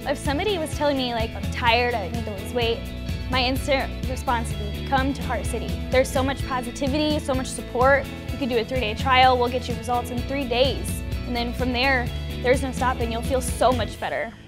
If somebody was telling me like, I'm tired, I need to lose weight, my instant response would be, come to Heart City. There's so much positivity, so much support. You could do a 3-day trial, we'll get you results in 3 days. And then from there, there's no stopping, you'll feel so much better.